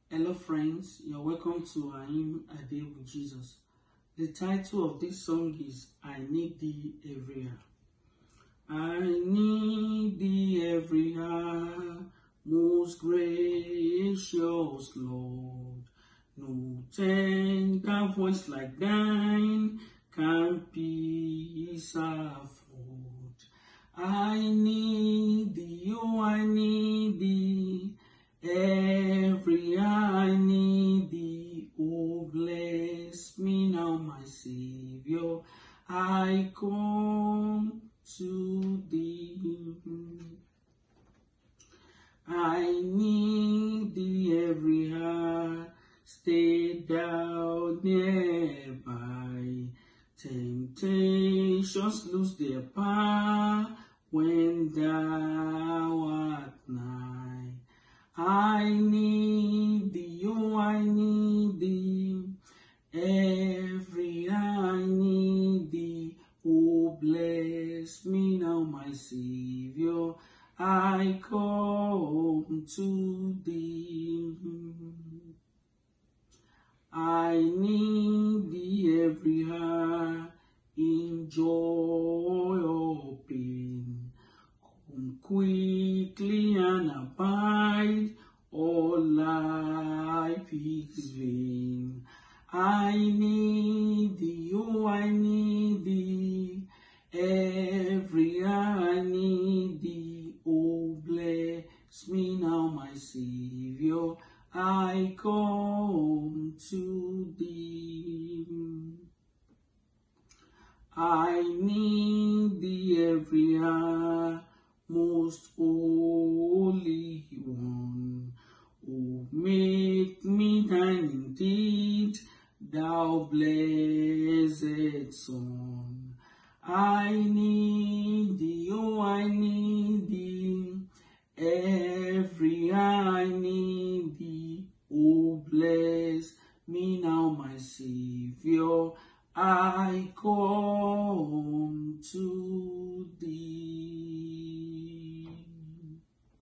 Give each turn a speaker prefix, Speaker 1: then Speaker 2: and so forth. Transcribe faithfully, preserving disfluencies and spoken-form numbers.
Speaker 1: Hello friends, you're welcome to I Am A Day with Jesus. The title of this song is I Need Thee Every Hour. I need Thee every hour, most gracious Lord. No tender voice like thine can peace afford. I need Thee, oh I need Thee, every hour I need Thee. Oh bless me now, my Savior, I come to Thee. I need Thee every hour, stay thou nearby. Temptations lose their power when thou art nigh. I need Thee, oh I need Thee, every hour I need Thee. Oh bless me now, my Savior, I come to Thee. I need Thee every hour, in joy or pain. Come quickly and abide, all life is vain. I need Thee, oh I need Thee, every hour I need Thee. Oh bless me now, my Savior, I come to Thee. I need Thee every hour, most holy one. Oh, make me thine indeed, thou blessed Son. I need Thee, oh I need Thee, every hour I need Thee. Oh bless me now, my Savior, I come to Thee.